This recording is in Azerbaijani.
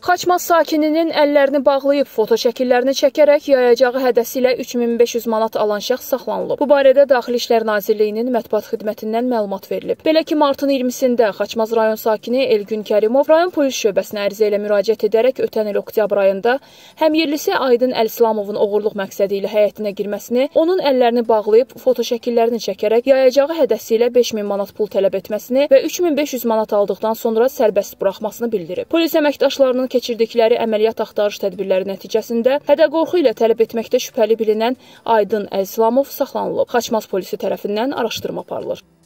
Xaçmaz sakininin əllərini bağlayıb foto şəkillərini çəkərək yayacağı hədəsi ilə 3500 manat alan şəxs saxlanılıb. Bu barədə Daxili İşlər Nazirliyinin mətbuat xidmətindən məlumat verilib. Belə ki, martın 20-sində Xaçmaz rayon sakini Elgün Kərimov rayon polis şöbəsinə ərizə ilə müraciət edərək ötən il oktyabr ayında həmyerlisi Aydın Əlislamovun oğurluq məqsədi ilə həyətinə girməsini, onun əllərini bağlayıb foto şəkillərini çəkərək yayacağı hədəsi ilə 5000 manat pul tələb etməsini və 3500 manat aldıqdan sonra sərbəst buraxmasını bildirib. Polis əməkdaşlarının keçirdikləri əməliyyat axtarış tədbirləri nəticəsində hədə-qorxu ilə tələb etməkdə şübhəli bilinən Aydın Əlislamov saxlanılıb. Xaçmaz polisi tərəfindən araşdırma aparılır.